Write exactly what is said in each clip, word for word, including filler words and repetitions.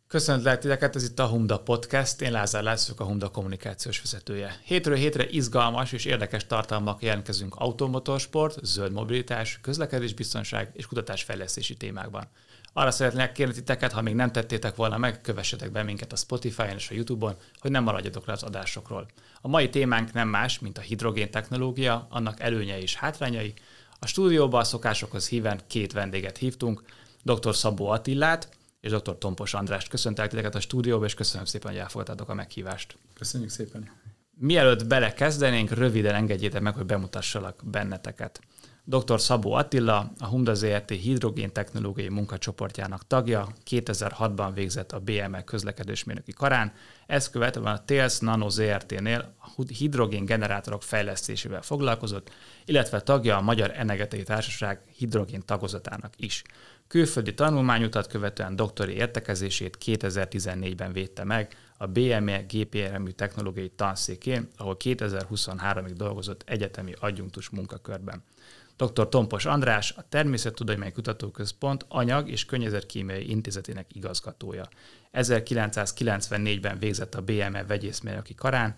Köszöntlek titeket, ez itt a Humda Podcast, én Lázár László, a Humda kommunikációs vezetője. Hétről hétre izgalmas és érdekes tartalmak jelentkezünk automotorsport, zöld mobilitás, közlekedésbiztonság és kutatásfejlesztési témákban. Arra szeretnék kérni titeket, ha még nem tettétek volna meg, kövessetek be minket a Spotify-on és a YouTube-on, hogy nem maradjatok le az adásokról. A mai témánk nem más, mint a hidrogén technológia, annak előnyei és hátrányai. A stúdióba a szokásokhoz híven két vendéget hívtunk, dr. Szabó Attilát és dr. Tompos Andrást. Köszöntelek titeket a stúdióba, és köszönöm szépen, hogy elfogadtátok a meghívást. Köszönjük szépen. Mielőtt belekezdenénk, röviden engedjétek meg, hogy bemutassalak benneteket. dr. Szabó Attila, a Humda zé er té hidrogén technológiai munkacsoportjának tagja, kétezer-hatban végzett a bé em e közlekedésmérnöki karán, ezt követően a Thales Nano zé er té-nél a hidrogén generátorok fejlesztésével foglalkozott, illetve tagja a Magyar Energetikai Társaság hidrogén tagozatának is. Külföldi tanulmányutat követően doktori értekezését kétezer-tizennégyben védte meg a bé em e gépjármű technológiai tanszékén, ahol kétezer-huszonháromig dolgozott egyetemi adjunktus munkakörben. dr. Tompos András, a Természettudományi Kutatóközpont Anyag- és Környezetkémiai Intézetének igazgatója. ezerkilencszázkilencvennégyben végzett a bé em e vegyészmérnöki karán,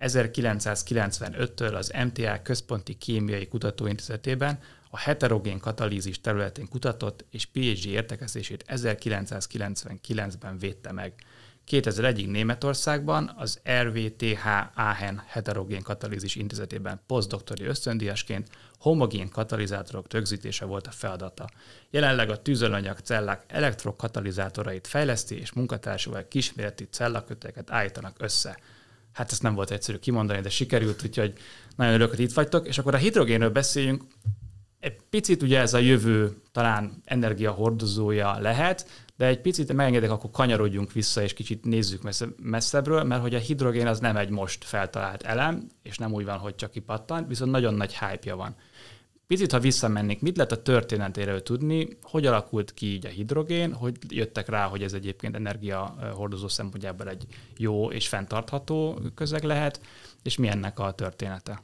ezerkilencszázkilencvenöttől az em té á Központi Kémiai Kutatóintézetében a heterogén katalízis területén kutatott, és pé há dé értekezését ezerkilencszázkilencvenkilencben védte meg. kétezer-egyig Németországban az er vé té há Aachen heterogén katalízis intézetében posztdoktori ösztöndíjasként homogén katalizátorok rögzítése volt a feladata. Jelenleg a tüzelőanyag cellák elektrokatalizátorait fejleszti, és munkatársával kisméretű cellakötőket állítanak össze. Hát ezt nem volt egyszerű kimondani, de sikerült, úgyhogy nagyon örülök, hogy itt vagytok. És akkor a hidrogénről beszéljünk. Egy picit ugye ez a jövő talán energiahordozója lehet, de egy picit megengedek, akkor kanyarodjunk vissza, és kicsit nézzük messze, messzebbről, mert hogy a hidrogén az nem egy most feltalált elem, és nem úgy van, hogy csak kipattant, viszont nagyon nagy hype-ja van. Picit, ha visszamennék, mit lehet a történetéről tudni, hogy alakult ki így a hidrogén, hogy jöttek rá, hogy ez egyébként energiahordozó szempontjából egy jó és fenntartható közeg lehet, és mi ennek a története?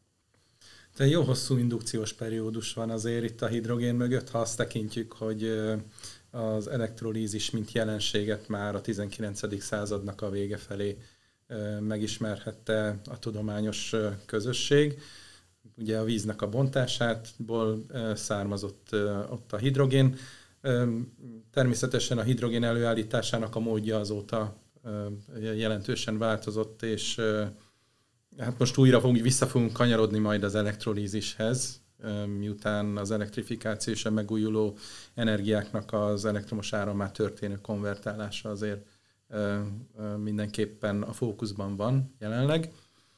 De jó hosszú indukciós periódus van azért itt a hidrogén mögött, ha azt tekintjük, hogy az elektrolízis mint jelenséget már a tizenkilencedik századnak a vége felé megismerhette a tudományos közösség. Ugye a víznek a bontásából származott ott a hidrogén. Természetesen a hidrogén előállításának a módja azóta jelentősen változott, és hát most újra fogunk, vissza fogunk kanyarodni majd az elektrolízishez, miután az elektrifikáció és a megújuló energiáknak az elektromos árammá történő konvertálása azért mindenképpen a fókuszban van jelenleg.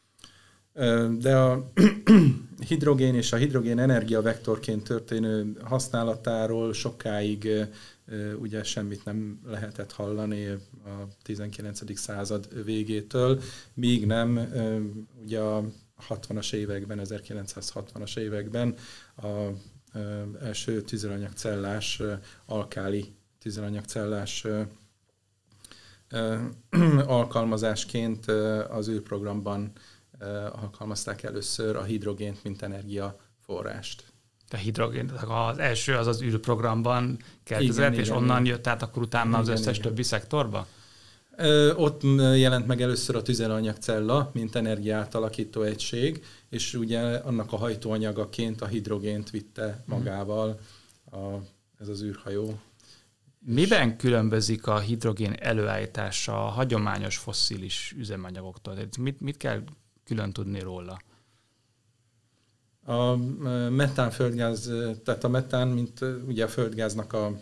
De a hidrogén és a hidrogén energiavektorként történő használatáról sokáig ugye semmit nem lehetett hallani a tizenkilencedik század végétől, míg nem ugye a hatvanas években, ezerkilencszázhatvanas években az első tüzelőanyagcellás, alkáli tüzelőanyagcellás alkalmazásként az űrprogramban alkalmazták először a hidrogént, mint energiaforrást. A hidrogén, az első az az űrprogramban keletkezett, és igen, onnan igen. jött át akkor utána az Igen, összes igen. többi szektorba? Ö, ott jelent meg először a tüzelőanyagcella, mint energiaátalakító egység, és ugye annak a hajtóanyagaként a hidrogént vitte magával a, ez az űrhajó. Miben különbözik a hidrogén előállítása a hagyományos fosszilis üzemanyagoktól? Mit, mit kell külön tudni róla? A metán földgáz, tehát a metán, mint ugye a földgáznak a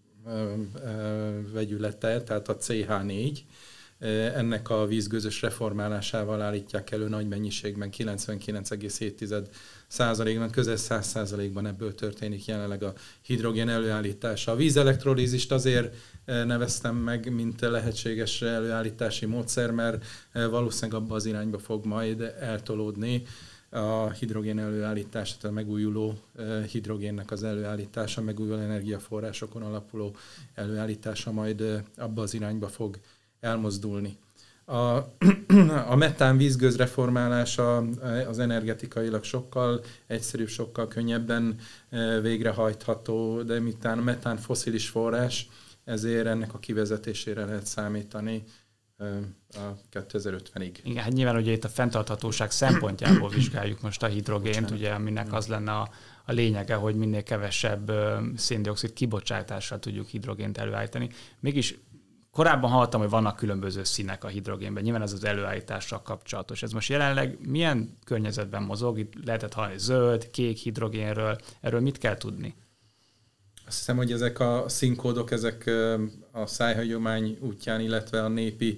vegyülete, tehát a cé há négy, ennek a vízgőzös reformálásával állítják elő nagy mennyiségben, kilencvenkilenc egész hét százalékban, közel száz százalékban ebből történik jelenleg a hidrogén előállítása. A vízelektrolízist azért neveztem meg, mint lehetséges előállítási módszer, mert valószínűleg abba az irányba fog majd eltolódni a hidrogén előállítása, tehát a megújuló hidrogénnek az előállítása, megújuló energiaforrásokon alapuló előállítása majd abba az irányba fog elmozdulni. A, a metán vízgőz reformálása az energetikailag sokkal egyszerűbb, sokkal könnyebben végrehajtható, de miután a metán fosszilis forrás, ezért ennek a kivezetésére lehet számítani a kétezer-ötvenig. Igen, hát nyilván ugye itt a fenntarthatóság szempontjából vizsgáljuk most a hidrogént, ugye, aminek az lenne a, a lényege, hogy minél kevesebb szén-dioxid kibocsátással tudjuk hidrogént előállítani. Mégis korábban hallottam, hogy vannak különböző színek a hidrogénben, nyilván ez az előállítással kapcsolatos. Ez most jelenleg milyen környezetben mozog? Itt lehetett hallani zöld, kék hidrogénről, erről mit kell tudni? Azt hiszem, hogy ezek a színkódok, ezek a szájhagyomány útján, illetve a népi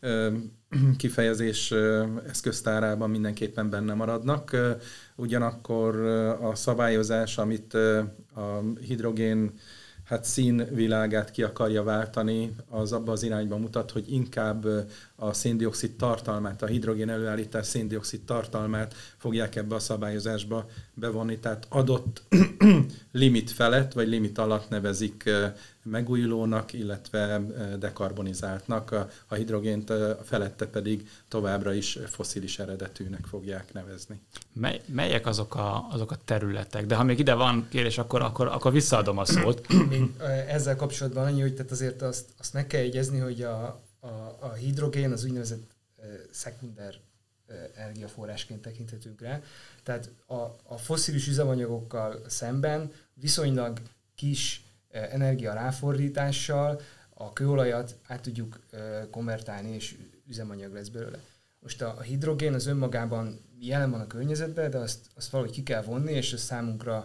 kifejezés eszköztárában mindenképpen benne maradnak. Ugyanakkor a szabályozás, amit a hidrogén hát színvilágát ki akarja váltani, az abba az irányba mutat, hogy inkább a széndioxid tartalmát, a hidrogén előállítás széndioxid tartalmát fogják ebbe a szabályozásba bevonni. Tehát adott limit felett, vagy limit alatt nevezik megújulónak, illetve dekarbonizáltnak, a hidrogént felette pedig továbbra is fosszilis eredetűnek fogják nevezni. Mely, melyek azok a, azok a területek? De ha még ide van kérés, akkor, akkor, akkor visszaadom a szót. Még ezzel kapcsolatban annyi, hogy tehát azért azt, azt meg kell jegyezni, hogy a, a, a hidrogén az úgynevezett uh, szekunder uh, energiaforrásként tekinthetünk rá. Tehát a, a fosszilis üzemanyagokkal szemben viszonylag kis uh, energia ráfordítással a kőolajat át tudjuk uh, konvertálni, és üzemanyag lesz belőle. Most a, a hidrogén az önmagában jelen van a környezetben, de azt, azt valahogy ki kell vonni, és ezt számunkra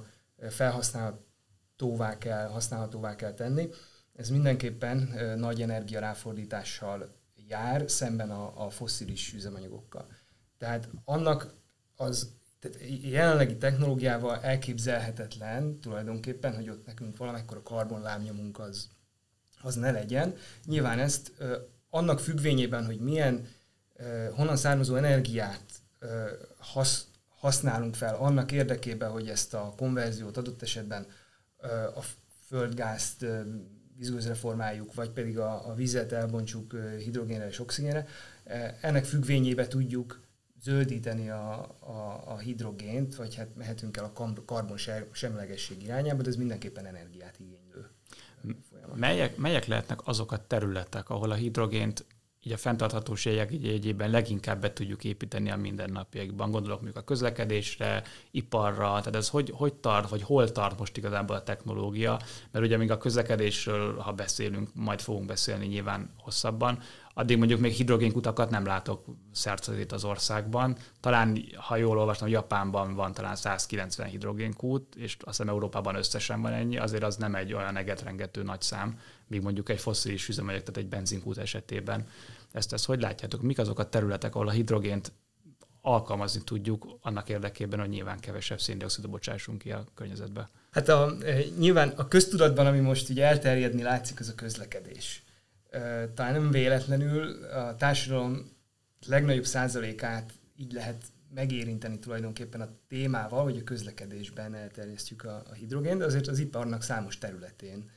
felhasználhatóvá kell, használhatóvá kell tenni. Ez mindenképpen uh, nagy energia ráfordítással jár szemben a, a fosszilis üzemanyagokkal. Tehát annak az tehát jelenlegi technológiával elképzelhetetlen tulajdonképpen, hogy ott nekünk valamekkora karbonlábnyomunk az, az ne legyen. Nyilván ezt uh, annak függvényében, hogy milyen uh, honnan származó energiát uh, hasz, használunk fel annak érdekében, hogy ezt a konverziót adott esetben uh, a földgázt uh, vízgőzre formáljuk, vagy pedig a, a vizet elbontsuk uh, hidrogénre és oxigénre. Uh, ennek függvényében tudjuk zöldíteni a, a, a hidrogént, vagy hát mehetünk el a karbon semlegesség irányába, de ez mindenképpen energiát igénylő folyamat. Melyek, melyek lehetnek azok a területek, ahol a hidrogént így a fenntarthatóság jegyében leginkább be tudjuk építeni a mindennapjaikban? Gondolok mondjuk a közlekedésre, iparra, tehát ez hogy, hogy tart, vagy hol tart most igazából a technológia? Mert ugye még a közlekedésről, ha beszélünk, majd fogunk beszélni nyilván hosszabban, addig mondjuk még hidrogénkutakat nem látok szerte az országban. Talán, ha jól olvastam, Japánban van talán százkilencven hidrogénkút, és azt hiszem Európában összesen van ennyi, azért az nem egy olyan egetrengető nagy szám, míg mondjuk egy fosszilis üzemanyag, tehát egy benzinkút esetében. Ezt, ezt hogy látjátok? Mik azok a területek, ahol a hidrogént alkalmazni tudjuk annak érdekében, hogy nyilván kevesebb széndioxidot bocsássunk ki a környezetbe? Hát a, nyilván a köztudatban, ami most ugye elterjedni látszik, az a közlekedés. Talán nem véletlenül a társadalom legnagyobb százalékát így lehet megérinteni tulajdonképpen a témával, hogy a közlekedésben elterjesztjük a, a hidrogén, de azért az iparnak számos területén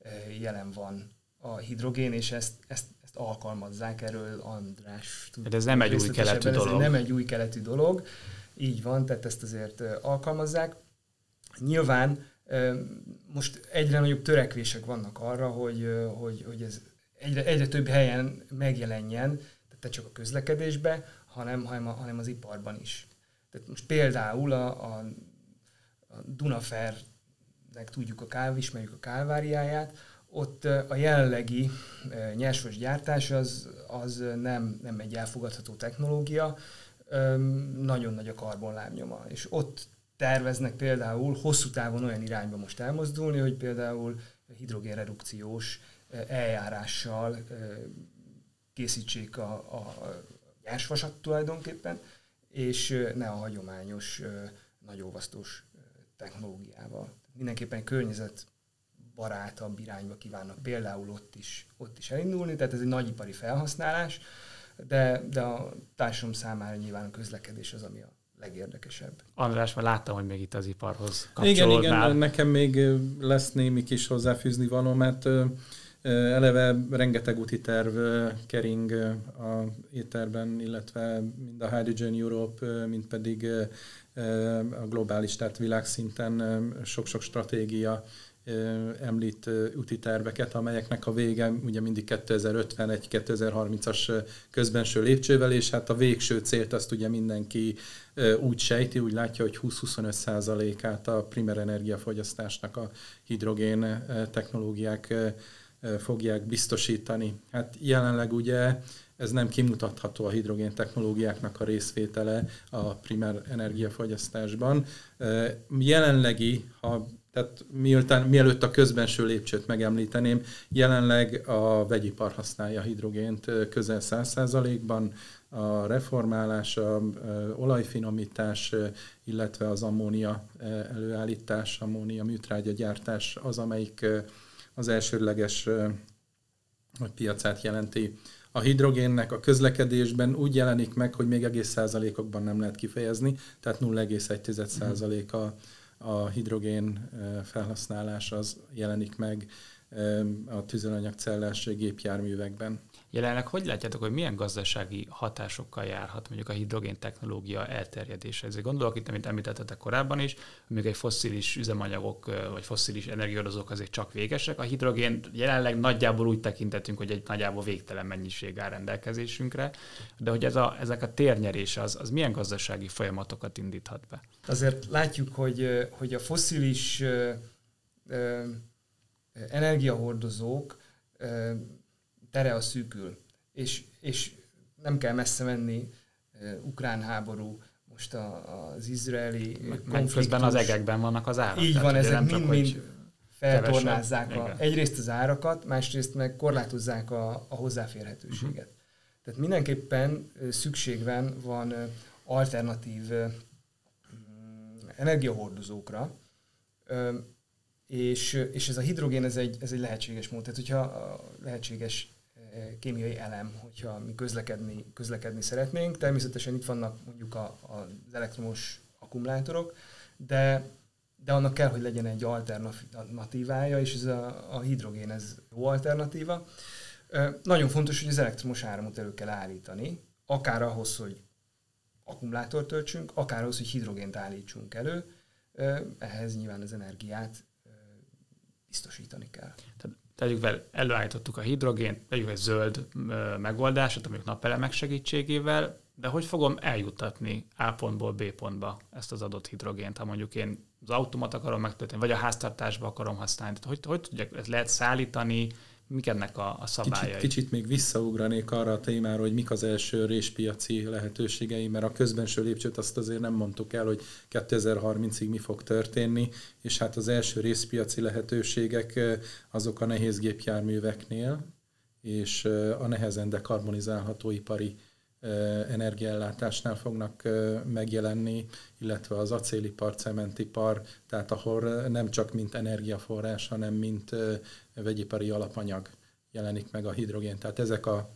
jelen van a hidrogén, és ezt, ezt, ezt alkalmazzák, erről András tud. De ez nem egy új keletű dolog. Ez nem egy új keletű dolog, így van, tehát ezt azért alkalmazzák. Nyilván most egyre nagyobb törekvések vannak arra, hogy, hogy, hogy ez Egyre, egyre több helyen megjelenjen, tehát ne csak a közlekedésben, hanem, hanem, a, hanem az iparban is. Tehát most például a, a, a Dunafernek tudjuk a káv, ismerjük a kálváriáját, ott a jelenlegi nyersvas gyártás az, az nem, nem egy elfogadható technológia, nagyon nagy a karbonlábnyoma, és ott terveznek például hosszú távon olyan irányba most elmozdulni, hogy például hidrogénredukciós eljárással készítsék a, a nyersvasat tulajdonképpen, és ne a hagyományos, nagyolvasztós technológiával. Mindenképpen környezetbarátabb irányba kívánnak például ott is, ott is elindulni, tehát ez egy nagyipari felhasználás, de, de a társadalom számára nyilván a közlekedés az, ami a legérdekesebb. András, már láttam, hogy még itt az iparhoz kapcsolódnál. Igen, igen, nekem még lesz némi kis hozzáfűzni való, mert eleve rengeteg úti terv kering a éterben, illetve mind a Hydrogen Europe, mind pedig a globális, tehát világszinten sok-sok stratégia említ úti terveket, amelyeknek a vége ugye mindig kétezer-ötvenegy kétezer-harmincas közbenső lépcsővel, és hát a végső célt azt ugye mindenki úgy sejti, úgy látja, hogy húsz-huszonöt százalékát a primer energiafogyasztásnak a hidrogén technológiák fogják biztosítani. Hát jelenleg ugye ez nem kimutatható a hidrogén technológiáknak a részvétele a primer energiafogyasztásban. Jelenlegi, ha, tehát miután, mielőtt a közbenső lépcsőt megemlíteném, jelenleg a vegyipar használja a hidrogént közel száz százalékban, a reformálás, a olajfinomítás, illetve az ammónia előállítás, ammónia műtrágya gyártás az, amelyik az elsődleges piacát jelenti. A hidrogénnek a közlekedésben úgy jelenik meg, hogy még egész százalékokban nem lehet kifejezni, tehát nulla egész egy százalék a, a hidrogén felhasználás az jelenik meg a tüzelőanyagcellás gépjárművekben. Jelenleg hogy látjátok, hogy milyen gazdasági hatásokkal járhat mondjuk a hidrogén technológia elterjedése? Ezért gondolok itt, amit említettetek korábban is, még egy fosszilis üzemanyagok vagy fosszilis energiahordozók azért csak végesek. A hidrogén jelenleg nagyjából úgy tekintetünk, hogy egy nagyjából végtelen mennyiség áll rendelkezésünkre, de hogy ez a, ezek a térnyerése, az, az milyen gazdasági folyamatokat indíthat be? Azért látjuk, hogy, hogy a fosszilis ö, ö, energiahordozók ö, tere a szűkül, és, és nem kell messze menni, uh, ukrán háború, most a, az izraeli konfliktus. Közben az egekben vannak az árak. Így van, ezek mind-mind feltornázzák kevesebb, a, egyrészt az árakat, másrészt meg korlátozzák a, a hozzáférhetőséget. Uh-huh. Tehát mindenképpen uh, szükség van, van uh, alternatív uh, energiahordozókra, uh, és, és ez a hidrogén ez egy, ez egy lehetséges mód. Tehát, hogyha a lehetséges kémiai elem, hogyha mi közlekedni, közlekedni szeretnénk. Természetesen itt vannak mondjuk a, a, az elektromos akkumulátorok, de, de annak kell, hogy legyen egy alternatívája, és ez a, a hidrogén ez jó alternatíva. Nagyon fontos, hogy az elektromos áramot elő kell állítani, akár ahhoz, hogy akkumulátort töltsünk, akár ahhoz, hogy hidrogént állítsunk elő, ehhez nyilván az energiát biztosítani kell. Tehát tegyük fel, előállítottuk a hidrogént, tegyük egy zöld megoldásot, amelyik napelemek segítségével, de hogy fogom eljuttatni A pontból B pontba ezt az adott hidrogént, ha mondjuk én az automat akarom megtölteni, vagy a háztartásba akarom használni. Tehát hogy, hogy tudják, ezt lehet szállítani, mik ennek a, a szabályai? Kicsit, kicsit még visszaugranék arra a témára, hogy mik az első réspiaci lehetőségei, mert a közbenső lépcsőt azt azért nem mondtuk el, hogy kétezer-harmincig mi fog történni, és hát az első részpiaci lehetőségek azok a nehézgépjárműveknél, és a nehezen dekarbonizálható ipari energiaellátásnál fognak megjelenni, illetve az acélipar, cementipar, tehát ahol nem csak mint energiaforrás, hanem mint vegyipari alapanyag jelenik meg a hidrogén. Tehát ezek a,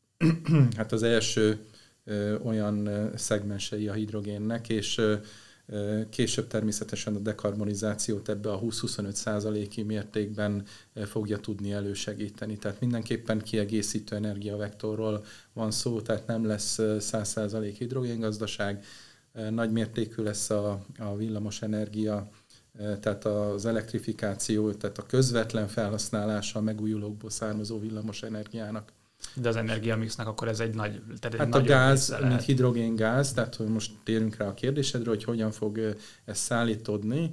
hát az első olyan szegmensei a hidrogénnek, és később természetesen a dekarbonizációt ebbe a húsz-huszonöt százaléki mértékben fogja tudni elősegíteni. Tehát mindenképpen kiegészítő energiavektorról van szó, tehát nem lesz száz százalék hidrogéngazdaság, nagy mértékű lesz a, a villamos energia, tehát az elektrifikáció, tehát a közvetlen felhasználása a megújulókból származó villamos energiának. De az energiamixnek akkor ez egy nagy... Tehát hát egy a gáz, mint hidrogéngáz, tehát hogy most térünk rá a kérdésedre, hogy hogyan fog ez szállítódni.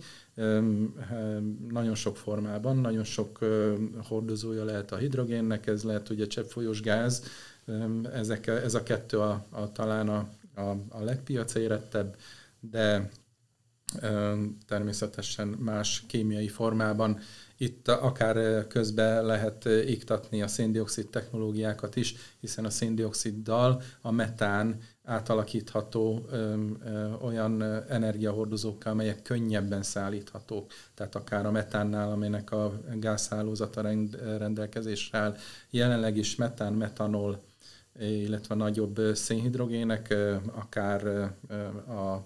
Nagyon sok formában, nagyon sok hordozója lehet a hidrogénnek, ez lehet ugye cseppfolyós gáz, ezek, ez a kettő a, a, talán a, a, a legpiacérettebb, de természetesen más kémiai formában. Itt akár közben lehet iktatni a széndioxid technológiákat is, hiszen a széndioxiddal a metán átalakítható ö, ö, olyan energiahordozókkal, amelyek könnyebben szállíthatók. Tehát akár a metánnál, aminek a gázhálózata rend, rendelkezésre áll. Jelenleg is metán, metanol, illetve nagyobb szénhidrogének, akár a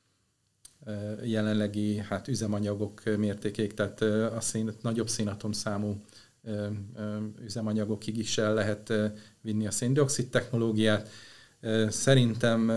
jelenlegi hát, üzemanyagok mértékéig, tehát a szén, nagyobb szénatomszámú üzemanyagokig is el lehet vinni a széndioxid technológiát. Szerintem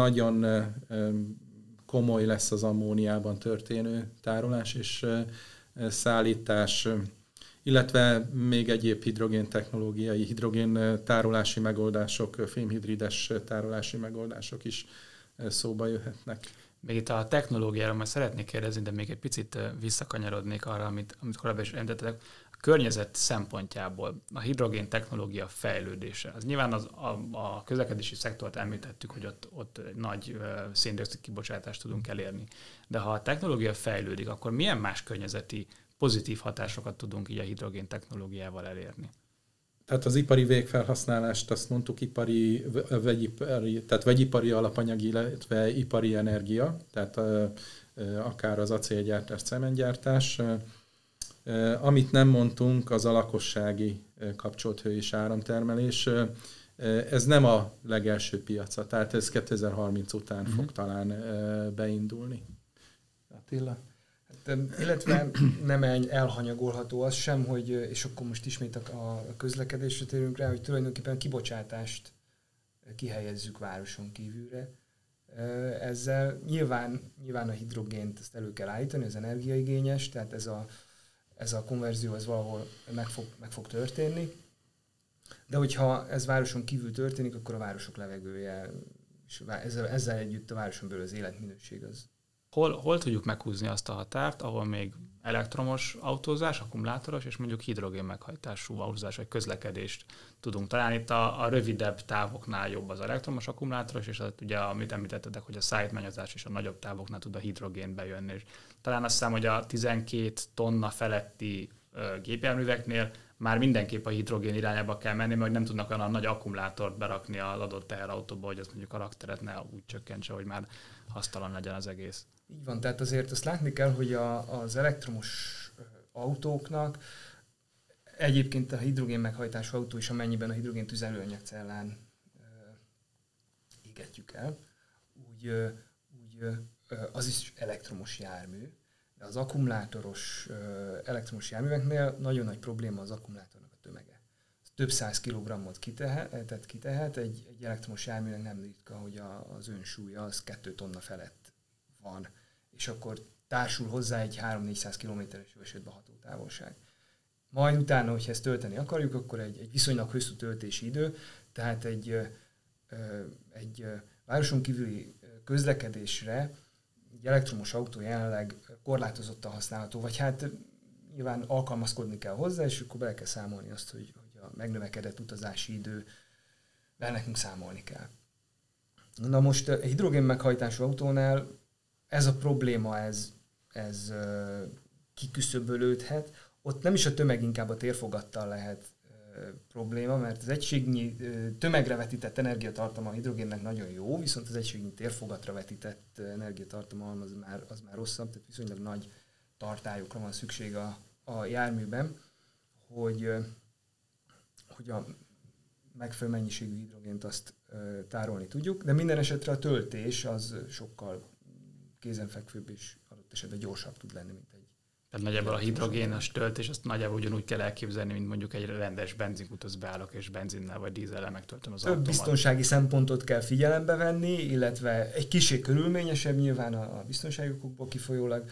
nagyon komoly lesz az ammóniában történő tárolás és szállítás, illetve még egyéb hidrogén technológiai, hidrogén tárolási megoldások, fémhidrides tárolási megoldások is szóba jöhetnek. Még itt a technológiára majd szeretnék kérdezni, de még egy picit visszakanyarodnék arra, amit, amit korábban is említettek. A környezet szempontjából a hidrogén technológia fejlődése. Az nyilván az, a, a közlekedési szektort említettük, hogy ott, ott nagy uh, széndioxid kibocsátást tudunk elérni. De ha a technológia fejlődik, akkor milyen más környezeti pozitív hatásokat tudunk így a hidrogén technológiával elérni? Tehát az ipari végfelhasználást, azt mondtuk, ipari, vegyipari, tehát vegyipari alapanyag, illetve ipari energia, tehát akár az acélgyártás, cementgyártás. Amit nem mondtunk, az a lakossági kapcsolt hő és áramtermelés. Ez nem a legelső piaca, tehát ez kétezer-harminc után mm-hmm. fog talán beindulni. Attila? Hát, illetve nem elhanyagolható az sem, hogy, és akkor most ismét a közlekedésre térünk rá, hogy tulajdonképpen a kibocsátást kihelyezzük városon kívülre. Ezzel nyilván, nyilván a hidrogént ezt elő kell állítani, az energiaigényes, tehát ez a, ez a konverzió ez valahol meg fog, meg fog történni. De hogyha ez városon kívül történik, akkor a városok levegője, és ezzel, ezzel együtt a városon belül az életminőség az. Hol, hol tudjuk meghúzni azt a határt, ahol még elektromos autózás, akkumulátoros, és mondjuk hidrogén meghajtású autózás vagy közlekedést tudunk találni. Itt a, a rövidebb távoknál jobb az elektromos akkumulátoros, és az, ugye, amit említettetek, hogy a szállítmányozás és a nagyobb távoknál tud a hidrogén bejönni. És talán azt hiszem, hogy a tizenkét tonna feletti ö, gépjárműveknél már mindenképp a hidrogén irányába kell menni, mert nem tudnak olyan nagy akkumulátort berakni az adott teherautóba, hogy az mondjuk a rakteret ne úgy csökkentse, hogy már hasztalan legyen az egész. Így van, tehát azért azt látni kell, hogy a, az elektromos autóknak egyébként a hidrogén meghajtású autó is, amennyiben a hidrogén tüzelőanyagcellán e, égetjük el, úgy, úgy az is elektromos jármű, de az akkumulátoros e, elektromos járműveknél nagyon nagy probléma az akkumulátornak a tömege. Több száz kilogrammot kitehet, tehát kitehet, egy, egy elektromos járműnek nem ritka, hogy a, az önsúlya az kettő tonna felett van, és akkor társul hozzá egy három-négyszáz kilométeres jó esetben hatótávolság. Majd utána, hogyha ezt tölteni akarjuk, akkor egy, egy viszonylag hosszú töltési idő, tehát egy, egy városon kívüli közlekedésre egy elektromos autó jelenleg korlátozottan használható, vagy hát nyilván alkalmazkodni kell hozzá, és akkor bele kell számolni azt, hogy, hogy a megnövekedett utazási idővel nekünk számolni kell. Na most a hidrogén meghajtású autónál ez a probléma, ez, ez kiküszöbölődhet. Ott nem is a tömeg, inkább a térfogattal lehet probléma, mert az egységnyi tömegre vetített energiatartalma a hidrogénnek nagyon jó, viszont az egységnyi térfogatra vetített energiatartalma az már, az már rosszabb, tehát viszonylag nagy tartályokra van szükség a, a járműben, hogy, hogy a megfelelő mennyiségű hidrogént azt tárolni tudjuk, de minden esetre a töltés az sokkal kézenfekvőbb és adott esetben gyorsabb tud lenni, mint egy... Tehát nagyjából a hidrogénes töltés, azt nagyjából ugyanúgy kell elképzelni, mint mondjuk egy rendes benzinkúthoz beállok, és benzinnel vagy dízellel megtöltöm az autómat. Több biztonsági szempontot kell figyelembe venni, illetve egy kicsit körülményesebb nyilván a biztonsági okokból kifolyólag,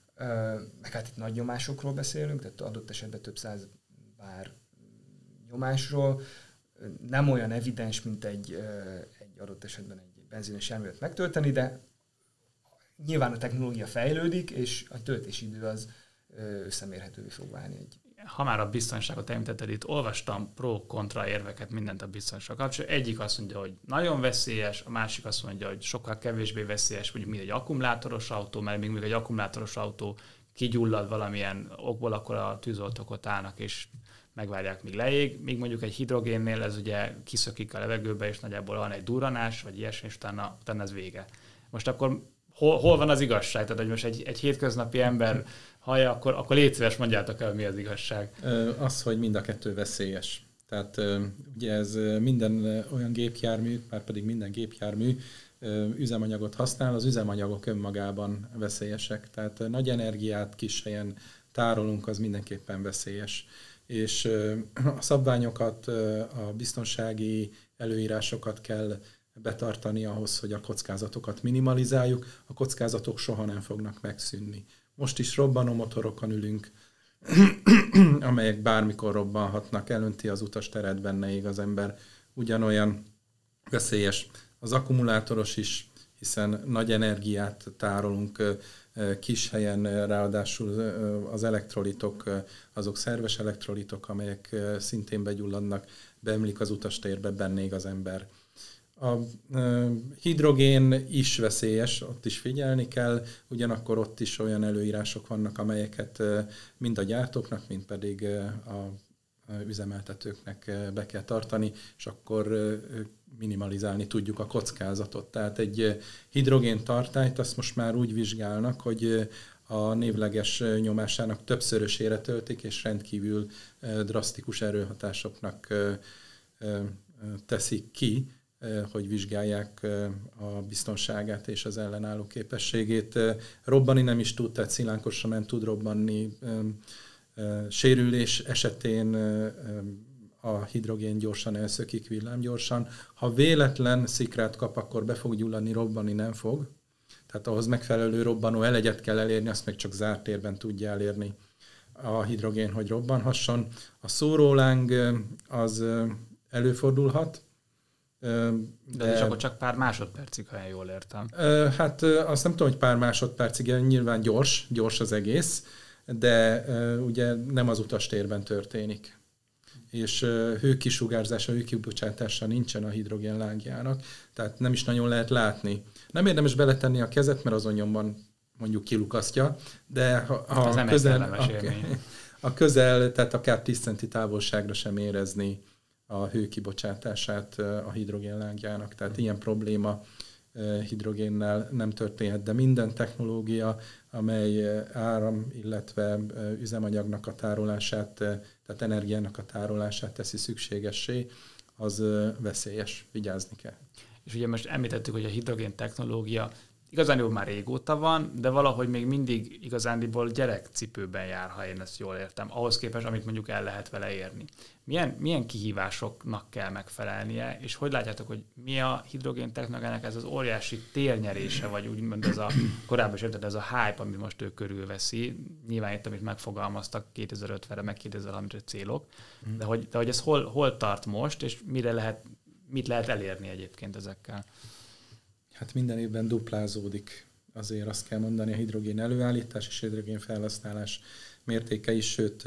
meg hát itt nagy nyomásokról beszélünk, tehát adott esetben több száz bár nyomásról, nem olyan evidens, mint egy, egy adott esetben egy benzines járművet megtölteni, de nyilván a technológia fejlődik, és a töltési idő az összemérhetővé fog válni. Egy. Ha már a biztonságot említetted, itt olvastam pro-kontra érveket mindent a biztonság kapcsolatban. Egyik azt mondja, hogy nagyon veszélyes, a másik azt mondja, hogy sokkal kevésbé veszélyes, mondjuk mint egy akkumulátoros autó, mert még, még egy akkumulátoros autó kigyullad valamilyen okból, akkor a tűzoltók ott állnak, és megvárják, míg leég. Míg mondjuk egy hidrogénnél ez ugye kiszökik a levegőbe, és nagyjából van egy durranás, vagy ilyesmi, és utána, utána ez vége. Most akkor hol, hol van az igazság? Tehát, hogy most egy, egy hétköznapi ember hallja, akkor, akkor légy szíves, mondjátok el, mi az igazság. Az, hogy mind a kettő veszélyes. Tehát ugye ez minden olyan gépjármű, már pedig minden gépjármű üzemanyagot használ, az üzemanyagok önmagában veszélyesek. Tehát nagy energiát kis helyen tárolunk, az mindenképpen veszélyes. És a szabványokat, a biztonsági előírásokat kell betartani ahhoz, hogy a kockázatokat minimalizáljuk. A kockázatok soha nem fognak megszűnni. Most is robbanó motorokon ülünk, amelyek bármikor robbanhatnak, elönti az utasteret, benne ég az ember. Ugyanolyan veszélyes az akkumulátoros is, hiszen nagy energiát tárolunk kis helyen, ráadásul az elektrolitok, azok szerves elektrolitok, amelyek szintén begyulladnak, beemlik az utastérbe, benne ég az ember. A hidrogén is veszélyes, ott is figyelni kell, ugyanakkor ott is olyan előírások vannak, amelyeket mind a gyártóknak, mind pedig a üzemeltetőknek be kell tartani, és akkor minimalizálni tudjuk a kockázatot. Tehát egy hidrogén tartályt azt most már úgy vizsgálnak, hogy a névleges nyomásának többszörösére töltik, és rendkívül drasztikus erőhatásoknak teszik ki, hogy vizsgálják a biztonságát és az ellenálló képességét. Robbani nem is tud, tehát szilánkosan nem tud robbanni. Sérülés esetén a hidrogén gyorsan elszökik, villámgyorsan. Ha véletlen szikrát kap, akkor be fog gyulladni, robbani nem fog. Tehát ahhoz megfelelő robbanó elegyet kell elérni, azt meg csak zárt térben tudja elérni a hidrogén, hogy robbanhasson. A szóróláng az előfordulhat, De, de akkor csak pár másodpercig, ha jól értem. Hát azt nem tudom, hogy pár másodpercig, nyilván gyors, gyors az egész, de ugye nem az utastérben történik. És hőkisugárzása, hőkibocsátása nincsen a hidrogén lángjának, tehát nem is nagyon lehet látni. Nem érdemes beletenni a kezet, mert azon nyomban mondjuk kilukasztja, de ha a közel, a, a közel, tehát akár tíz centi távolságra sem érezni a hőkibocsátását a hidrogén lángjának. Tehát ilyen probléma hidrogénnel nem történhet, de minden technológia, amely áram, illetve üzemanyagnak a tárolását, tehát energiának a tárolását teszi szükségessé, az veszélyes, vigyázni kell. És ugye most említettük, hogy a hidrogén technológia igazándiból már régóta van, de valahogy még mindig igazándiból gyerekcipőben jár, ha én ezt jól értem, ahhoz képest, amit mondjuk el lehet vele érni. Milyen, milyen kihívásoknak kell megfelelnie, és hogy látjátok, hogy mi a hidrogén technológiának ez az óriási térnyerése, vagy úgymond ez a korábban is érted, ez a hype, amit most ő körülveszi, nyilván itt, amit megfogalmaztak kétezer-ötvenre, meg kétezer-harmincra célok, de hogy, de hogy ez hol, hol tart most, és mire lehet, mit lehet elérni egyébként ezekkel? Hát minden évben duplázódik. Azért azt kell mondani, a hidrogén előállítás és hidrogén felhasználás mértéke is, sőt,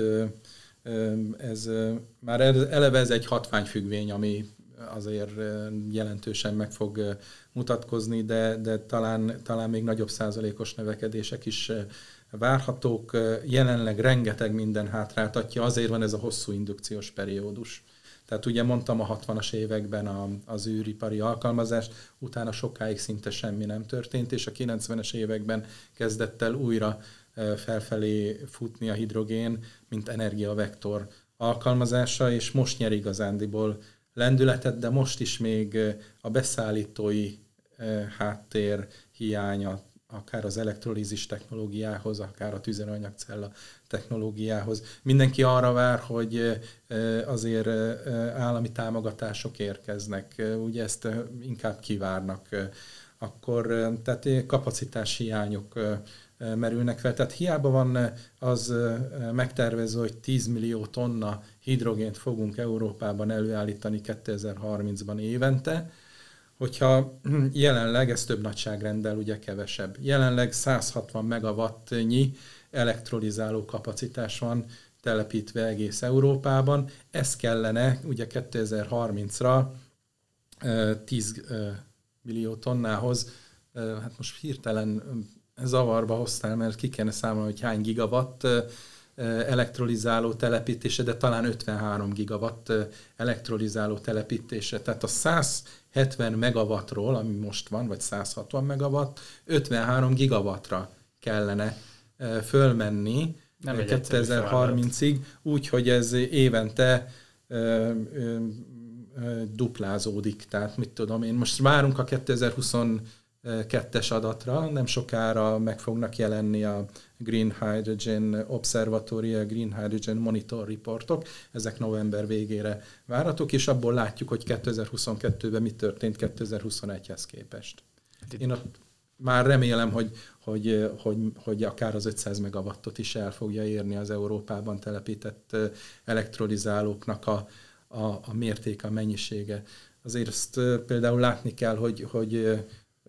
ez már eleve ez egy hatványfüggvény, ami azért jelentősen meg fog mutatkozni, de, de talán, talán még nagyobb százalékos növekedések is várhatók. Jelenleg rengeteg minden hátráltatja, azért van ez a hosszú indukciós periódus. Tehát ugye mondtam a hatvanas években a, az űripari alkalmazást, utána sokáig szinte semmi nem történt, és a kilencvenes években kezdett el újra felfelé futni a hidrogén, mint energiavektor alkalmazása, és most nyer igazándiból lendületet, de most is még a beszállítói háttér hiánya, akár az elektrolízis technológiához, akár a tüzelőanyagcella technológiához. Mindenki arra vár, hogy azért állami támogatások érkeznek, ugye ezt inkább kivárnak. Akkor tehát kapacitás hiányok merülnek fel. Tehát hiába van az megtervezve, hogy tíz millió tonna hidrogént fogunk Európában előállítani kétezer-harmincban évente, hogyha jelenleg, ez több nagyságrenddel ugye kevesebb, jelenleg száz hatvan megawattnyi elektrolizáló kapacitás van telepítve egész Európában. Ez kellene ugye kétezer-harmincra tíz millió tonnához, hát most hirtelen zavarba hoztál, mert ki kellene számolni, hogy hány gigawatt elektrolizáló telepítése, de talán ötvenhárom gigawatt elektrolizáló telepítése. Tehát a száz hetven megawattról, ami most van, vagy száz hatvan megawatt, ötvenhárom gigawattra kellene fölmenni kétezer-harmincig, úgy, hogy ez évente duplázódik. Tehát mit tudom én, most várunk a kétezer-huszonkettes adatra, nem sokára meg fognak jelenni a Green Hydrogen Observatory, a Green Hydrogen Monitor Reportok, ezek november végére várhatók, és abból látjuk, hogy kétezer-huszonkettőben mi történt kétezer-huszonegyhez képest. Én ott már remélem, hogy, hogy, hogy, hogy akár az ötszáz megawattot is el fogja érni az Európában telepített elektrolizálóknak a, a, a mértéke, a mennyisége. Azért ezt például látni kell, hogy, hogy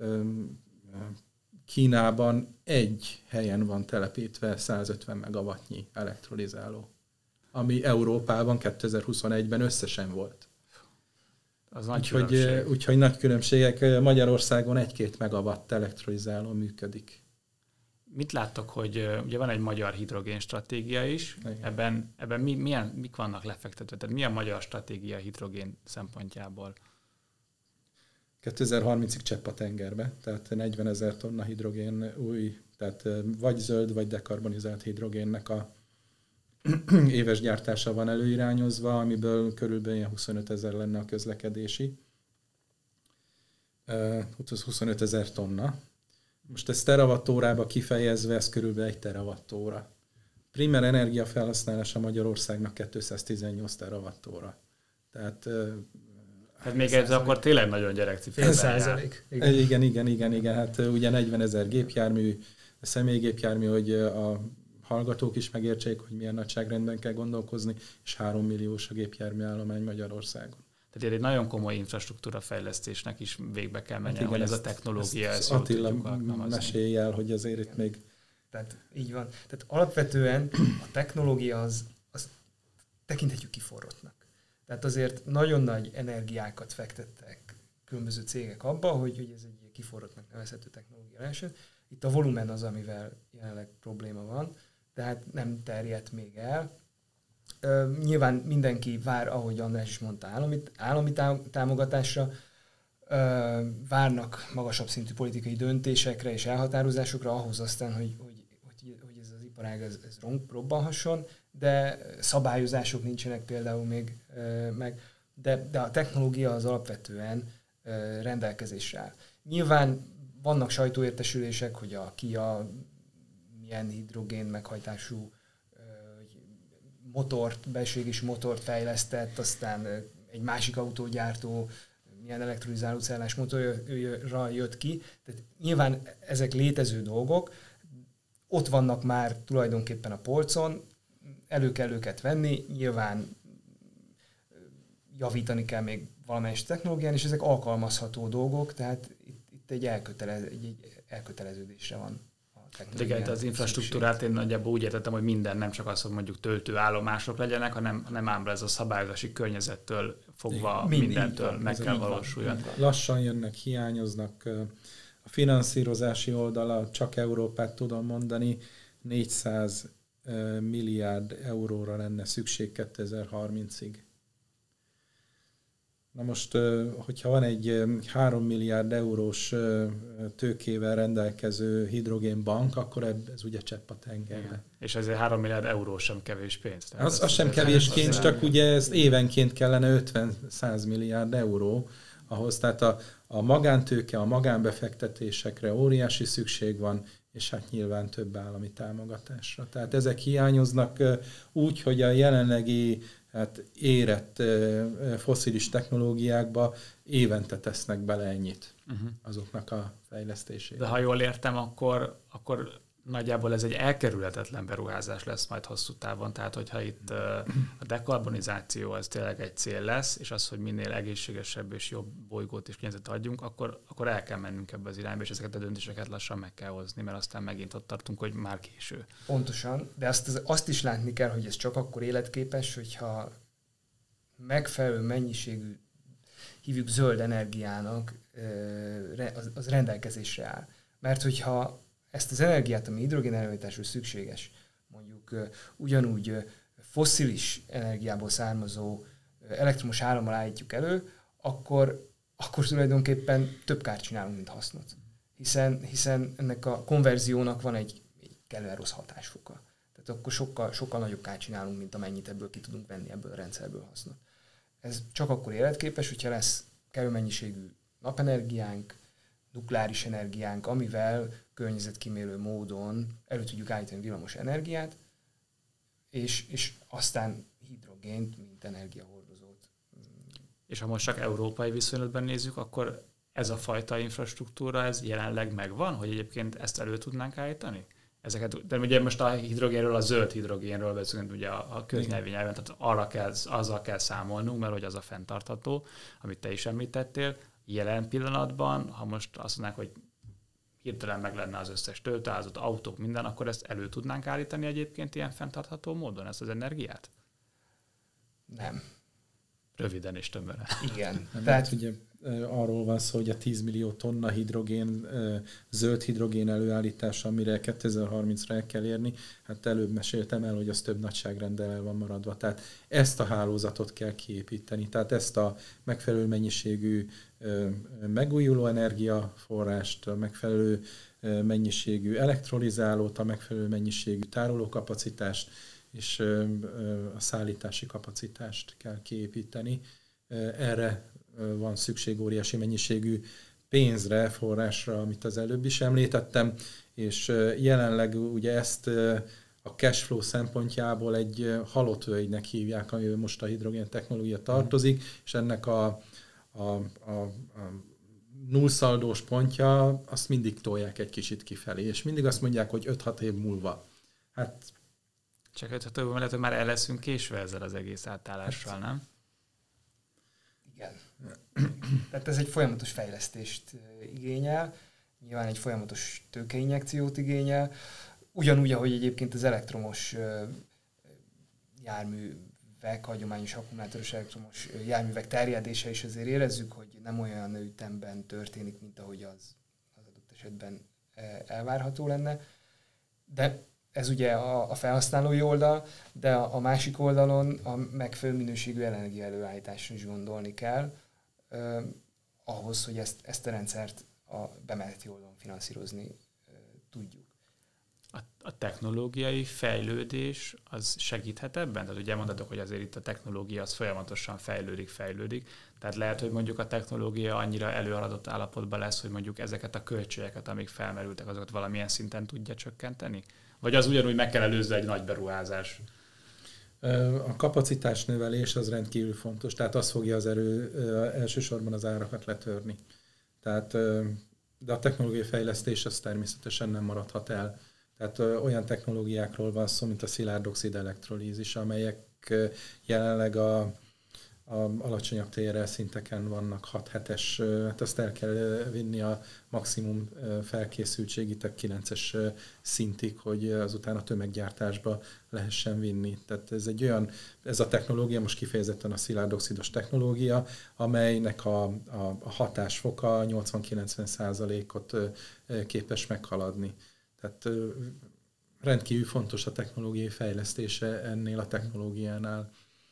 Kínában egy helyen van telepítve százötven megawattnyi elektrolizáló, ami Európában kétezer-huszonegyben összesen volt. Az nagy úgyhogy, különbség. úgyhogy nagy különbségek. Magyarországon egy-két megawatt elektrolizáló működik. Mit láttok, hogy ugye van egy magyar hidrogén stratégia is, igen. ebben, ebben mi, milyen, mik vannak lefektetve? Tehát mi a magyar stratégia hidrogén szempontjából? kétezer-harmincig csepp a tengerbe, tehát negyvenezer tonna hidrogén új, tehát vagy zöld, vagy dekarbonizált hidrogénnek a éves gyártása van előirányozva, amiből körülbelül huszonöt ezer lenne a közlekedési. huszonöt ezer tonna. Most ez terawattórába kifejezve, ez körülbelül egy terawattóra. Primer energiafelhasználása Magyarországnak kétszáztizennyolc terawattóra. Tehát hát még ez akkor tényleg nagyon gyerekcipőben százalék. Igen. igen, igen, igen, igen. Hát ugye negyven ezer gépjármű, személygépjármű, hogy a hallgatók is megértsék, hogy milyen nagyságrendben kell gondolkozni, és három milliós a gépjármű állomány Magyarországon. Tehát egy nagyon komoly infrastruktúra fejlesztésnek is végbe kell menni, hát hogy ez a technológia, ezt, ezt Attila mesélj el, hogy azért itt még... Tehát így van. Tehát alapvetően a technológia az, az tekinthetjük kiforrottnak. Tehát azért nagyon nagy energiákat fektettek különböző cégek abba, hogy, hogy ez egy kiforrottnak nevezhető technológia lehessen. Itt a volumen az, amivel jelenleg probléma van, tehát nem terjedt még el. Ö, nyilván mindenki vár, ahogy András is mondta, állami, állami támogatásra, ö, várnak magasabb szintű politikai döntésekre és elhatározásokra, ahhoz aztán, hogy, hogy, hogy, hogy ez az iparág ez, ez robbanhasson, de szabályozások nincsenek például még ö, meg, de, de a technológia az alapvetően ö, rendelkezésre áll. Nyilván vannak sajtóértesülések, hogy a Kia milyen hidrogén meghajtású motort, belső égésű motort fejlesztett, aztán egy másik autógyártó milyen elektrolizáló cellás motorra jött ki. Tehát nyilván ezek létező dolgok, ott vannak már tulajdonképpen a polcon, elő kell őket venni, nyilván javítani kell még valamelyes technológián, és ezek alkalmazható dolgok, tehát itt, itt egy, elkötelez, egy, egy elköteleződésre van. Igen, az infrastruktúrát én nagyjából úgy értettem, hogy minden, nem csak az, hogy mondjuk töltőállomások legyenek, hanem, hanem ám ez a szabályozási környezettől fogva Mind, mindentől van, meg kell valósuljon. Lassan jönnek, hiányoznak. A finanszírozási oldala, csak Európát tudom mondani, négyszáz milliárd euróra lenne szükség kétezer-harmincig. Na most, hogyha van egy három milliárd eurós tőkével rendelkező hidrogénbank, akkor ez ugye csepp a tengerbe. Igen. És ezért három milliárd euró sem kevés pénz. Az, az sem kevés pénz, csak ugye ezt évenként kellene ötven-száz milliárd euró ahhoz. Tehát a, a magántőke, a magánbefektetésekre óriási szükség van, és hát nyilván több állami támogatásra. Tehát ezek hiányoznak úgy, hogy a jelenlegi hát érett fosszilis technológiákba évente tesznek bele ennyit uh-huh. azoknak a fejlesztésére. De ha jól értem, akkor, akkor nagyjából ez egy elkerülhetetlen beruházás lesz majd hosszú távon. Tehát, hogyha itt a dekarbonizáció az tényleg egy cél lesz, és az, hogy minél egészségesebb és jobb bolygót és környezetet adjunk, akkor, akkor el kell mennünk ebbe az irányba, és ezeket a döntéseket lassan meg kell hozni, mert aztán megint ott tartunk, hogy már késő. Pontosan, de azt, azt is látni kell, hogy ez csak akkor életképes, hogyha megfelelő mennyiségű, hívjuk zöld energiának, az, az rendelkezésre áll. Mert hogyha ezt az energiát, ami hidrogén előállításról szükséges, mondjuk ugyanúgy fosszilis energiából származó elektromos árammal állítjuk elő, akkor, akkor tulajdonképpen több kárt csinálunk, mint hasznot. Hiszen, hiszen ennek a konverziónak van egy, egy kellően rossz hatásfoka. Tehát akkor sokkal, sokkal nagyobb kárt csinálunk, mint amennyit ebből ki tudunk venni ebből a rendszerből hasznot. Ez csak akkor életképes, hogyha lesz kellő mennyiségű napenergiánk, nukleáris energiánk, amivel környezetkímélő módon elő tudjuk állítani villamos energiát, és, és aztán hidrogént, mint energiahordozót. És ha most csak európai viszonylatban nézzük, akkor ez a fajta infrastruktúra, ez jelenleg megvan, hogy egyébként ezt elő tudnánk állítani? Ezeket, de ugye most a hidrogénről, a zöld hidrogénről beszélünk, ugye a, a köznyelvi nyelven, tehát arra kell, azzal kell számolnunk, mert hogy az a fenntartható, amit te is említettél. Jelen pillanatban, ha most azt mondanák, hogy hirtelen meg lenne az összes töltőházat, autók, minden, akkor ezt elő tudnánk állítani egyébként ilyen fenntartható módon, ezt az energiát? Nem. Röviden és tömören. Igen. Nem, tehát ugye arról van szó, hogy a tíz millió tonna hidrogén, zöld hidrogén előállítása, amire kétezer-harmincra el kell érni, hát előbb meséltem el, hogy az több nagyságrendel el van maradva. Tehát ezt a hálózatot kell kiépíteni, tehát ezt a megfelelő mennyiségű megújuló energiaforrást, a megfelelő mennyiségű elektrolizálót, a megfelelő mennyiségű tárolókapacitást és a szállítási kapacitást kell kiépíteni. Erre van szükség óriási mennyiségű pénzre, forrásra, amit az előbb is említettem, és jelenleg ugye ezt a cashflow szempontjából egy halott völgynek hívják, ami most a hidrogén technológia tartozik, és ennek a, a, a, a nullszaldós pontja, azt mindig tolják egy kicsit kifelé, és mindig azt mondják, hogy öt-hat év múlva. Hát csak öt-hat év múlva lehet, hogy már el leszünk késve ezzel az egész átállással, hát, nem? Igen. Tehát ez egy folyamatos fejlesztést igényel, nyilván egy folyamatos tőkeinjekciót igényel, ugyanúgy, ahogy egyébként az elektromos járművek, hagyományos akkumulátoros elektromos járművek terjedése is azért érezzük, hogy nem olyan ütemben történik, mint ahogy az, az adott esetben elvárható lenne. De ez ugye a, a felhasználói oldal, de a, a másik oldalon a megfelelő minőségű energia előállításra is gondolni kell, eh, ahhoz, hogy ezt, ezt a rendszert a bemeneti oldalon finanszírozni eh, tudjuk. A, a technológiai fejlődés az segíthet ebben? Tehát ugye mondhatok, hogy azért itt a technológia az folyamatosan fejlődik, fejlődik. Tehát lehet, hogy mondjuk a technológia annyira előhaladott állapotban lesz, hogy mondjuk ezeket a költségeket, amik felmerültek, azokat valamilyen szinten tudja csökkenteni? Vagy az ugyanúgy meg kell előzni egy nagy beruházás? A kapacitás növelés az rendkívül fontos, tehát az fogja az erő elsősorban az árakat letörni. Tehát, de a technológiai fejlesztés az természetesen nem maradhat el. Tehát olyan technológiákról van szó, mint a szilárd-oxid elektrolízis, amelyek jelenleg a a alacsonyabb té er el szinteken vannak, hat hetes, hát azt el kell vinni a maximum felkészültségi, tehát kilences szintig, hogy azután a tömeggyártásba lehessen vinni. Tehát ez egy olyan, ez a technológia, most kifejezetten a szilárd-oxidos technológia, amelynek a, a, a hatásfoka nyolcvan-kilencven százalékot képes meghaladni. Tehát rendkívül fontos a technológiai fejlesztése ennél a technológiánál.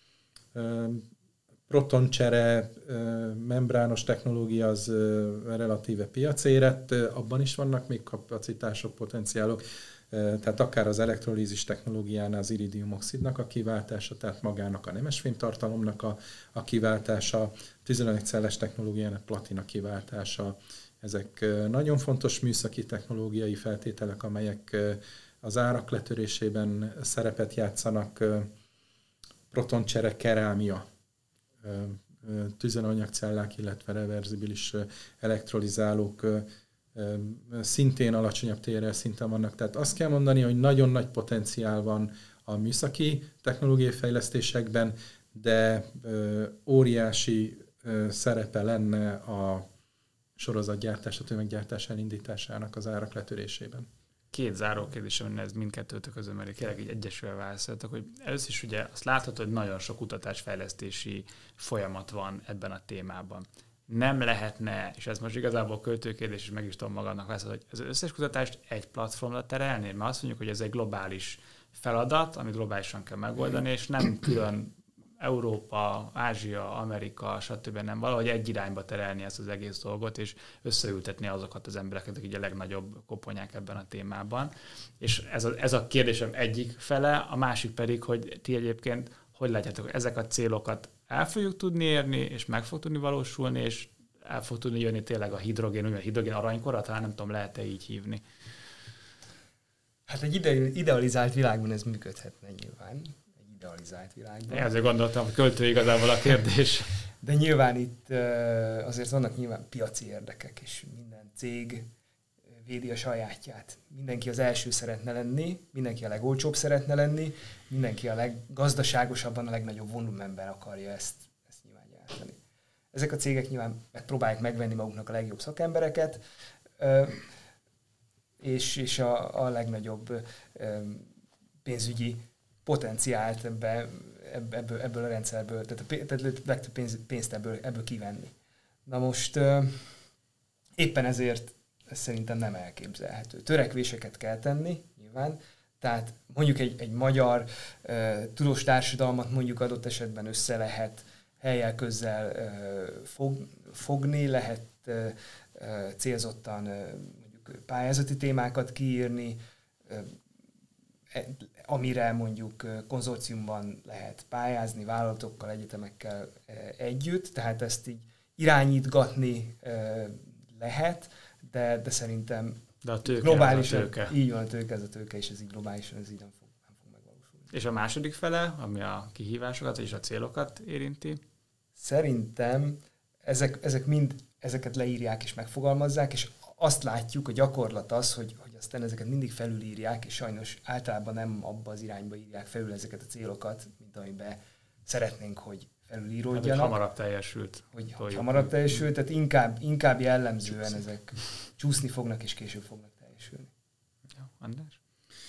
Protoncsere, membrános technológia az relatíve piacérett, abban is vannak még kapacitások, potenciálok, tehát akár az elektrolízis technológiánál az iridium-oxidnak a kiváltása, tehát magának a nemesfémtartalomnak a, a kiváltása, tüzelőanyagcellás technológiának platina kiváltása, ezek nagyon fontos műszaki technológiai feltételek, amelyek az árak letörésében szerepet játszanak, protoncsere, kerámia, tüzelőanyagcellák, illetve reverzibilis elektrolizálók szintén alacsonyabb té er el szinten vannak. Tehát azt kell mondani, hogy nagyon nagy potenciál van a műszaki technológiai fejlesztésekben, de óriási szerepe lenne a sorozatgyártás, a tömeggyártás elindításának az árak letörésében. Két záró kérdésem, ez mindkettőtök közül, mert kérlek így egyesülve válaszoltak, hogy először is ugye azt láthatod, hogy nagyon sok kutatásfejlesztési folyamat van ebben a témában. Nem lehetne, és ez most igazából költőkérdés, és meg is tudom magadnak válaszolni, hogy az összes kutatást egy platformra terelni, mert azt mondjuk, hogy ez egy globális feladat, amit globálisan kell megoldani, és nem külön Európa, Ázsia, Amerika, stb. Nem valahogy egy irányba terelni ezt az egész dolgot, és összeültetni azokat az embereket, akik a legnagyobb koponyák ebben a témában. És ez a, ez a kérdésem egyik fele, a másik pedig, hogy ti egyébként hogy látjátok, hogy ezek a célokat el fogjuk tudni érni, és meg fog tudni valósulni, és el fog tudni jönni tényleg a hidrogén, úgy a hidrogén aranykora, talán nem tudom, lehet-e így hívni. Hát egy idealizált világban ez működhetne nyilván. Idealizált világban. Én azért gondoltam, hogy költő igazából a kérdés. de nyilván itt azért vannak nyilván piaci érdekek, és minden cég védi a sajátját. Mindenki az első szeretne lenni, mindenki a legolcsóbb szeretne lenni, mindenki a leggazdaságosabban, a legnagyobb volumenben akarja ezt, ezt nyilván gyártani. Ezek a cégek nyilván megpróbálják megvenni maguknak a legjobb szakembereket, és, és a, a legnagyobb pénzügyi potenciált ebbe, ebből, ebből a rendszerből, tehát a, tehát a legtöbb pénz, pénzt ebből, ebből kivenni. Na most éppen ezért ez szerintem nem elképzelhető. Törekvéseket kell tenni, nyilván, tehát mondjuk egy, egy magyar uh, tudós társadalmat mondjuk adott esetben össze lehet helyjel közzel uh, fog, fogni, lehet uh, uh, célzottan uh, mondjuk pályázati témákat kiírni, uh, amire mondjuk uh, konzorciumban lehet pályázni vállalatokkal, egyetemekkel uh, együtt, tehát ezt így irányítgatni uh, lehet, De, de szerintem de a tőke, globálisan, a tőke. Így van, a tőke, ez a tőke, és ez így globálisan ez így nem fog, nem fog megvalósulni. És a második fele, ami a kihívásokat és a célokat érinti? Szerintem ezek, ezek mind ezeket leírják és megfogalmazzák, és azt látjuk, a gyakorlat az, hogy, hogy aztán ezeket mindig felülírják, és sajnos általában nem abba az irányba írják felül ezeket a célokat, mint amiben szeretnénk, hogy felülíródjanak. Hát, hogy hamarabb teljesült. Hogy, hogy hamarabb teljesült, tehát inkább, inkább jellemzően csúszni. Ezek csúszni fognak, és később fognak teljesülni. Jó, András?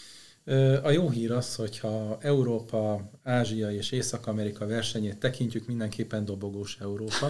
A jó hír az, hogyha Európa, Ázsia és Észak-Amerika versenyét tekintjük, mindenképpen dobogós Európa.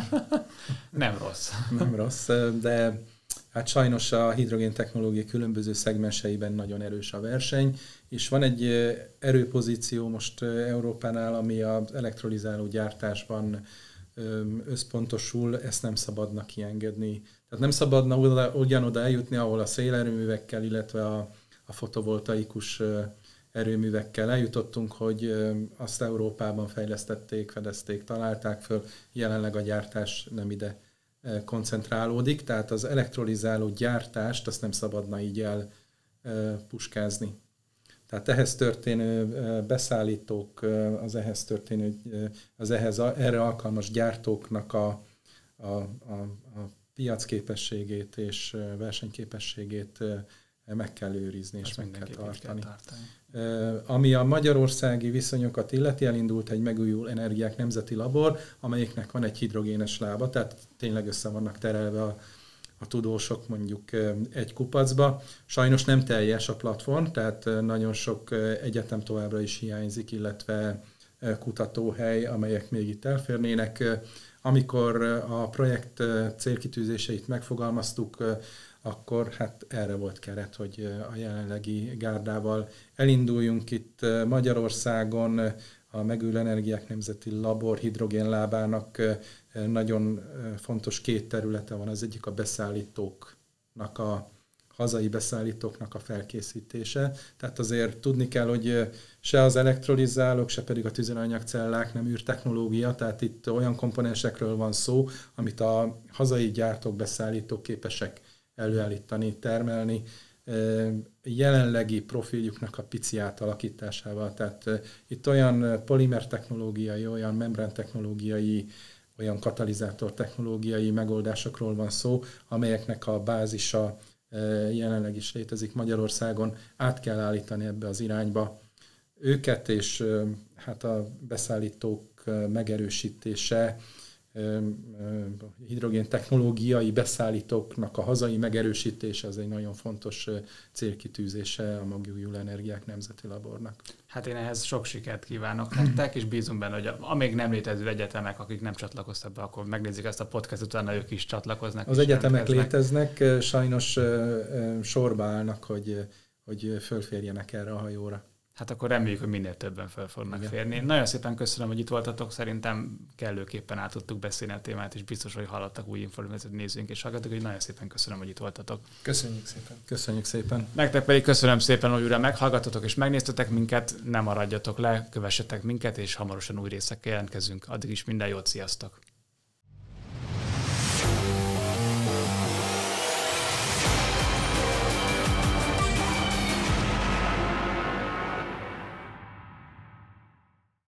Nem rossz. Nem rossz, de hát sajnos a hidrogén technológia különböző szegmenseiben nagyon erős a verseny, és van egy erőpozíció most Európánál, ami az elektrolizáló gyártásban összpontosul, ezt nem szabadna kiengedni. Tehát nem szabadna oda, ugyanoda eljutni, ahol a szélerőművekkel, illetve a, a fotovoltaikus erőművekkel eljutottunk, hogy azt Európában fejlesztették, fedezték, találták föl, jelenleg a gyártás nem ide koncentrálódik, tehát az elektrolizáló gyártást azt nem szabadna így elpuskázni. Tehát ehhez történő beszállítók, az ehhez történő, az ehhez, erre alkalmas gyártóknak a, a, a, a piacképességét és versenyképességét meg kell őrizni és meg kell tartani. tartani. Ami a magyarországi viszonyokat illeti, elindult egy megújuló energiák nemzeti labor, amelyiknek van egy hidrogénes lába, tehát tényleg össze vannak terelve a, a tudósok mondjuk egy kupacba. Sajnos nem teljes a platform, tehát nagyon sok egyetem továbbra is hiányzik, illetve kutatóhely, amelyek még itt elférnének. Amikor a projekt célkitűzéseit megfogalmaztuk, akkor hát erre volt keret, hogy a jelenlegi gárdával elinduljunk itt Magyarországon. A Megújuló Energiák Nemzeti Labor hidrogénlábának nagyon fontos két területe van. Az egyik a beszállítóknak, a hazai beszállítóknak a felkészítése. Tehát azért tudni kell, hogy se az elektrolizálók, se pedig a tüzelőanyagcellák nem űrtechnológia, tehát itt olyan komponensekről van szó, amit a hazai gyártók, beszállítók képesek előállítani, termelni, jelenlegi profiljuknak a pici átalakításával. Tehát itt olyan polimer technológiai, olyan membrán technológiai, olyan katalizátor technológiai megoldásokról van szó, amelyeknek a bázisa jelenleg is létezik Magyarországon, át kell állítani ebbe az irányba őket, és hát a beszállítók megerősítése, hidrogén technológiai beszállítóknak a hazai megerősítése az egy nagyon fontos célkitűzése a Megújuló Energiák Nemzeti Labornak. Hát én ehhez sok sikert kívánok nektek, és bízom benne, hogy amíg nem létező egyetemek, akik nem csatlakoztak be, akkor megnézik ezt a podcast, utána ők is csatlakoznak. Az egyetemek léteznek, sajnos sorba állnak, hogy, hogy fölférjenek erre a hajóra. Hát akkor reméljük, hogy minél többen fel fognak Igen. férni. Nagyon szépen köszönöm, hogy itt voltatok, szerintem kellőképpen át tudtuk beszélni a témát, és biztos, hogy hallottak új információt nézőink és hallgatók, hogy nagyon szépen köszönöm, hogy itt voltatok. Köszönjük szépen. Köszönjük szépen. Nektek pedig köszönöm szépen, hogy újra meghallgatotok és megnéztetek minket, ne maradjatok le, kövessetek minket, és hamarosan új részekkel jelentkezünk. Addig is minden jót, sziasztok!